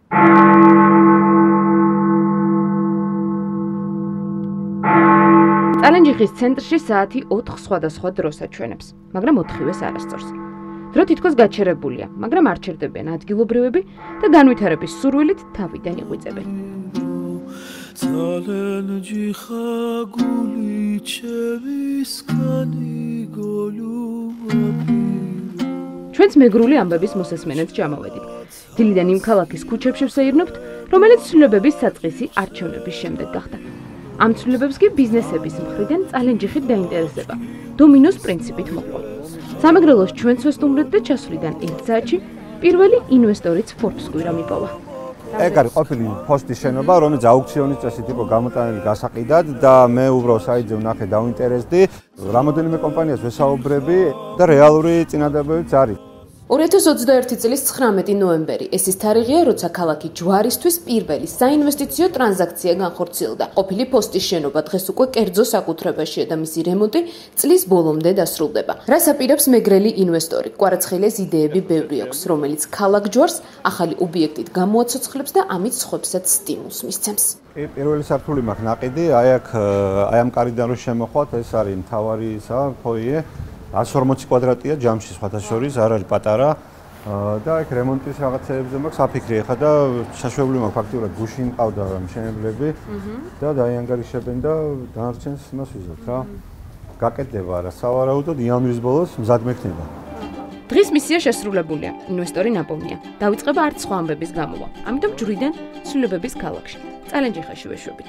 წალენჯიხის ცენტრში საათი 4 სხვადასხვა დროს აჩვენებს, მაგრამ 4-ვეს არასწორს. დრო თითქოს გაჩერებულია, მაგრამ არ ჩერდებიან ადგილობრივები და განვითარების სურვილით თავიდან იღვიძებენ. წალენჯიხა გული ჩემისგანი გოლუვაბი. ჩვენც მეგრული ამბების მოსესმენად ჩამოვედით. დილიდან იმ ქალაქის ქუჩებში ვსეირნობთ, რომელიც ცვლილებების საწყისი არჩევნების შემდეგ გახდა. ამ ცვლილებებს კი ბიზნესების მხრიდან წალენჯიხით დაინტერესება, დომინოს პრინციპით მოყვა. სამეგრელოში ჩვენც ვესტუმრეთ და ჩასვლიდან 1 საათში პირველი ინვესტორიც ფორბს კვირა მიპოვა. ეგ არის ყოფილი ფოსტის შენობა, რომელიც აუქციონის წესით იყო გამოტანილი გასაყიდად და მე უბრალოდ საიტზე ვნახე დავინტერესდი. რამოდენიმე კომპანიას ვესაუბრები და რეალური წინადადებებიც არის. 2021 წლის 19 ნოემბერი ეს ის თარიღია, როცა ქალაქი ჯვარისთვის პირველი საინვესტიციო ტრანზაქცია განხორციელდა. ყოფილი ფოსტის შენობა დღეს უკვე კერძო საკუთრებაშია და მისი რემონტი წლის ბოლომდე დასრულდება. რას აპირებს მეგრელი ინვესტორი? კვარაცხელის იდეები ბევრი აქვს, რომელიც ქალაქ ჯვარს ახალი ობიექტით გამოაცოცხლებს და ამით სხვებსაც სტიმულს მისცემს. პირველი სართული მაქვს ნაყიდი, აი ამ კარიდან რო შემოხვათ, ეს არის მთავარი ფოიე. 140 კვადრატია ჯამში სხვათა შორის, არ არის პატარა და აქ რემონტის რაღაცეებზე მაქვს საფიქრი ახლა და შაშვებული მაქვს ფაქტიურად გუში მყავდა მშენებლები და დაიანგარიშებენ და დანარჩენს იმას ვიზოთ რა. გაკეთდება რა, სავარაუდოდ იანვრის ბოლოს მზად მექნება. დღის მისია შესრულებულია, ინვესტორი ნაპოვნია. დაიწყება არც სხვა ამბების გამოვა. ამიტომ ჯვრიდან ცვლილებების ქალაქში, წალენჯიხაში ვეშვებით.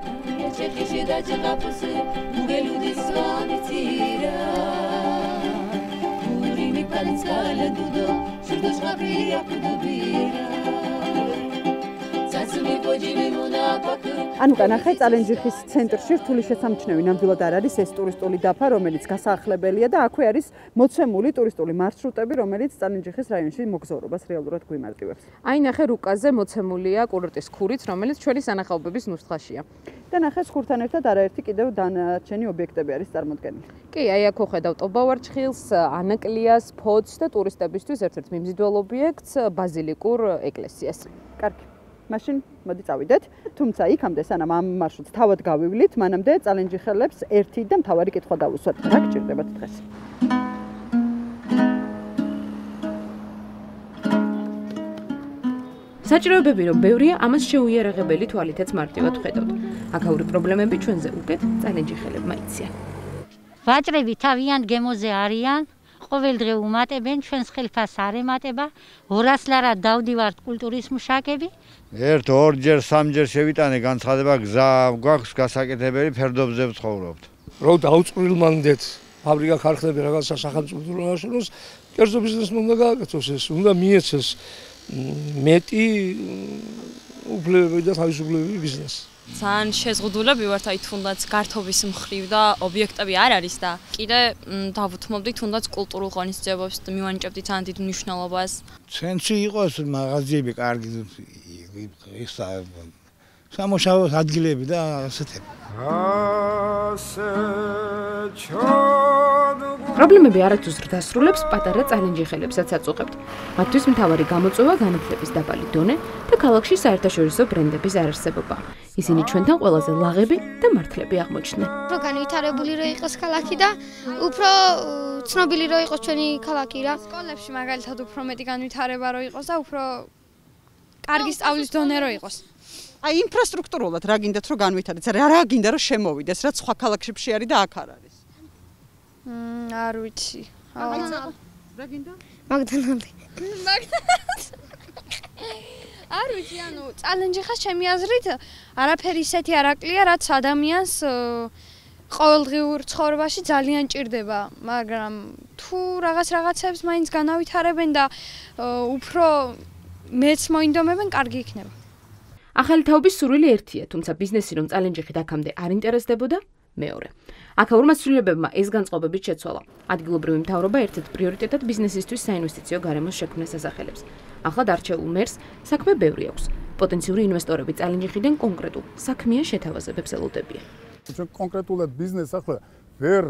ანუ განახე წალენჯიხის ცენტრში რთული შესამჩნევი ნამდვილად არ არის ეს ტურისტული დაფა, რომელიც გასაახლებელია და აქვე არის მოცემული ტურისტული მარშრუტები, რომელიც წალენჯიხის რაიონში მოგზაურობას რეალურად გვიმარტივებს. აი ნახე რუკაზე მოცემულია კურორტის ქურიც, რომელიც ჩვენი სანახაობების ნუსხაშია. და ნახე ხურთან ერთად არაერთი კიდევ დანარჩენი ობიექტები არის წარმოდგენილი. კი, აი აქ ხედავთ ობავარჩხილს, ანაკლიას, ფოცს და ტურისტებისთვის ერთ-ერთ მიმზიდველ ობიექტს ბაზილიკურ ეკლესიას. კარგი. მაშინ მოდი წავიდეთ. თუმცა იქამდე სანამ ამ მარშრუტს თავად გავივლით, მანამდე წალენჯიხელებს ერთი და მთავარი კითხვა დავუსვათ. რა გჭირდებათ დღეს? საჭიროებები რომ ბევრია, ამას შეუიარაღებელი თვალითაც მარტივად ხედავთ. აქაური პრობლემები ჩვენზე უკეთ წალენჯიხელებმა იციან. ვაჭრები თავიანთ გემოზე არიან, ყოველდღე უმატებენ, ჩვენს ხელფას არ ემატება, 200 ლარად დავდივართ კულტურის მუშაკები. ერთ, ორჯერ, სამჯერ შევიტანე განცხადება, გზა გვაქვს გასაკეთებელი, ფერდობზე ვცხოვრობთ. რო დაუწყვილმანდეთ ფაბრიკა ქარხნები რაღაცა სახელმწიფო ნაშრომს, კერძო ბიზნესმა უნდა გააკეთოს ეს, უნდა მიეცეს მეტი უფლებები და თავისუფლებები ბიზნესს. ძალიან შეზღუდულები ვართ, აი თუნდაც გართობის მხრივ და ობიექტები არ არის და კიდე დავუთმობდით თუნდაც კულტურულ ღონისძიებებს და მივანიჭებდით ძალიან დიდ მნიშვნელობას. ცენტრში იყოს მაღაზიები კარგი ისა სამუშაო ადგილები და ასეთები. პრობლემები არათუს დასრულებს პატარა წალენჯიხელებსაც აწუხებთ. მათთვის მთავარი გამოწვევა განათლების დაბალი დონე და ქალაქში საერთაშორისო ბრენდების არარსებობა. ისინი ჩვენთან ყველაზე ლაღები და მართლები აღმოჩნდნენ. უფრო განვითარებული რო იყოს ქალაქი და უფრო ცნობილი რო იყოს ჩვენი ქალაქი რა. სკოლებში მაგალითად უფრო მეტი განვითარება რო იყოს და უფრო კარგი სწავლის დონე რო იყოს. აი ინფრასტრუქტურულად რა გინდათ რომ განვითარდეს? რა გინდა რომ შემოვიდეს, რაც სხვა ქალაქებში არის და აქ არ არის? არ ვიცი. რა გინდა? მაგდანალდი. არ ვიცი, ანუ წალენჯიხას ჩემი აზრით არაფერი ისეთი არ აკლია, რაც ადამიანს ყოველდღიურ ცხოვრებაში ძალიან ჭირდება, მაგრამ თუ რაღაცებს მაინც განავითარებენ და უფრო მეც მოინდომებენ, კარგი იქნება. ახალი თაობის სურვილი ერთია, თუმცა ბიზნესი რომ წალენჯიხით აქამდე არ ინტერესდებოდა, მეორე. აქაურმა ცვლილებებმა ეს განწყობებით შეცვალა. ადგილობრივი მთავრობა ერთ-ერთ პრიორიტეტად ბიზნესისთვის საინვესტიციო გარემოს შექმნას ასახელებს. ახლად არჩეულ მერს საქმე ბევრი აქვს. პოტენციური ინვესტორები წალენჯიხიდან კონკრეტულ საქმიან შეთავაზებებს ელოდებიან. ჩვენ კონკრეტულად ბიზნესს ახლა ვერ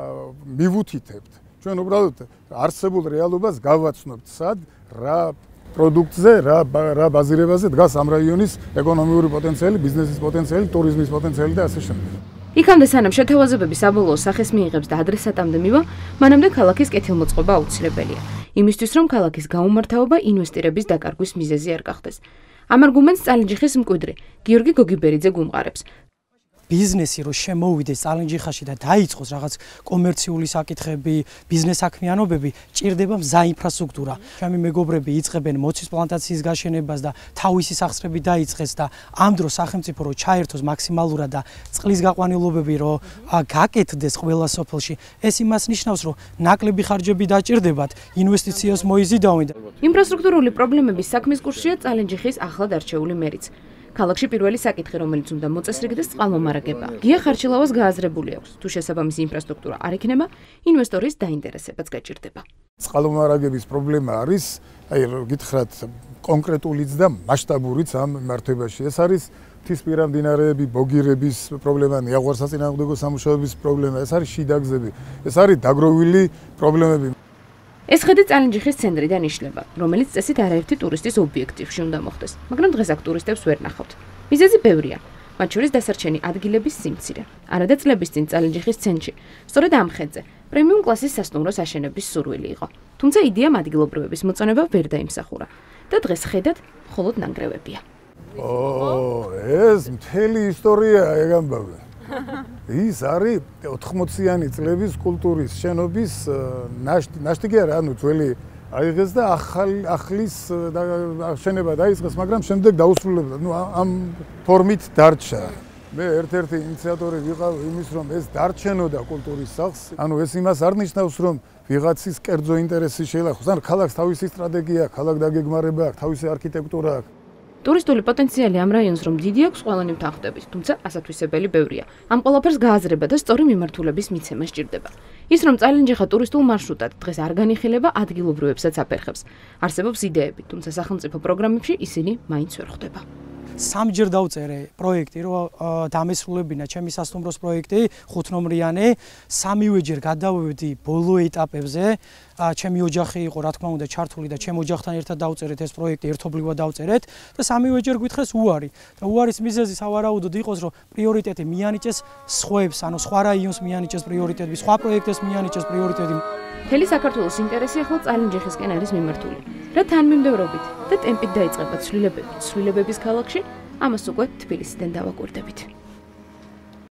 მივუთითებთ. ჩვენ უბრალოდ არსებულ რეალობას გავაცნობთ, სად რა პროდუქტზე, რა ბაზირებაზე დგას ამ რაიონის ეკონომიური პოტენციალი, ბიზნესის პოტენციალი, ტურიზმის პოტენციალი და ასე შემდეგ. იქამდე სანამ შეთავაზებები საბოლოო სახეს მიიღებს და ადრესატამდე მივა, მანამდე ქალაქის კეთილმოწყობა აუცილებელია. იმისთვის, რომ ქალაქის გაუმართავობა ინვესტირების დაკარგვის მიზეზი არ გახდეს. ამ არგუმენტს წალენჯიხის მკვიდრი გიორგი გოგიბერიძე გუმყარებს. ბიზნესი რო შემოვიდეს წალენჯიხაში და დაიწყოს რაღაც კომერციული საკითხები, ბიზნეს საქმიანობები, ჭირდება მზა ინფრასტრუქტურა. ჩემი მეგობრები იწყებენ მოცვის პლანტაციის გაშენებას და თავისი სახსრები დაიწყეს და ამ დროს სახელმწიფო რო ჩაერთოს მაქსიმალურად და წყლის გაყვანილობები რო გაკეთდეს ყველა სოფელში, ეს იმას ნიშნავს, რომ ნაკლები ხარჯები დაჭირდებათ, ინვესტიციას მოიზიდავენ. ინფრასტრუქტურული პრობლემების საქმის კურსია წალენჯიხის ახლად არჩეული მერიც. ქალაქში პირველი საკითხი, რომელიც უნდა მოწესრიგდეს, წყალმომარაგება. გია ხარჩილავას გააზრებული აქვს. თუ შესაბამისი ინფრასტრუქტურა არ იქნება, ინვესტორის დაინტერესებაც გაჭირდება. წყალმომარაგების პრობლემა არის, გითხრათ, კონკრეტულიც და მასშტაბურიც ამ მიმართებაში. ეს არის მთისპირა მდინარეები, ბოგირების პრობლემა, ნიაღვარსაწინააღმდეგო სამუშაოების პრობლემა, ეს არის შიდა გზები, ეს არის დაგროვილი პრობლემები. ეს ხედი წალენჯიხის ცენტრიდან იშლება, რომელიც წესით არაერთი ტურისტის ობიექტივში უნდა მოხდეს, მაგრამ დღეს აქ ტურისტებს ვერ ნახავთ. მიზეზი ბევრია, მათ შორის დასარჩენი ადგილების სიმცირე. არადა წლების წინ წალენჯიხის ცენტრში, სწორედ ამ ხედზე, პრემიუმ კლასის სასტუმროს აშენების სურვილი იყო. თუმცა იდეამ ადგილობრივების მოწონება ვერ დაიმსახურა და დღეს ხედად მხოლოდ ნანგრევებია. ეს მთელი ისტორია ეგ ამბავი. ის არის 80-იანი წლების კულტურის შენობის ნაშთი კი არა, ანუ ძველი აიღეს და ახლის შენება დაიწყეს, მაგრამ შემდეგ დაუსრულებდა. ამ ფორმით დარჩა. მე ერთ-ერთი ინიციატორი ვიყავ იმის, რომ ეს დარჩენოდა კულტურის სახლს. ანუ ეს იმას არ ნიშნავს, რომ ვიღაცის კერძო ინტერესი შეილახოს. ანუ ქალაქს თავისი სტრატეგია, ქალაქ დაგეგმარება აქვს, თავისი არქიტექტურა აქვს. ტურისტული პოტენციალი ამ რაიონს რომ დიდი აქვს, ყველანი ვთანხმდებით, თუმცა ასათვისებელი ბევრია. ამ ყველაფერს გააზრება და სწორი მიმართულების მიცემა სჭირდება. ის რომ წალენჯიხა ტურისტულ მარშრუტად დღეს არ განიხილება, ადგილობრივებსაც აფერხებს. არსებობს იდეები, თუმცა სახელმწიფო პროგრამებში ისინი მაინც ვერ ხვდება. სამჯერ დავწერე პროექტი, რომ დამესრულებინა ჩემი სასტუმროს პროექტი, 5 ნომრიანი, სამივეჯერ გადავედი ბოლო ეტაპებზე. ჩემი ოჯახი იყო, რა თქმა უნდა, ჩართული და ჩემ ოჯახთან ერთად დავწერეთ ეს პროექტი, ერთობლივად დავწერეთ და სამივეჯერ გითხრეს უარი. და უარის მიზეზი სავარაუდოდ იყოს, რომ პრიორიტეტი მიანიჭეს სხვებს, ანუ სხვა რაიონს მიანიჭეს პრიორიტეტი, სხვა პროექტებს მიანიჭეს პრიორიტეტი. მთელი საქართველოს ინტერესი ახლა წალენჯიხისკენ არის მიმართული. რა თანმიმდევრობით და ტემპით დაიწყება ცვლილებების ქალაქში, ამას უკვე თბილისიდან დავაკვირდებით.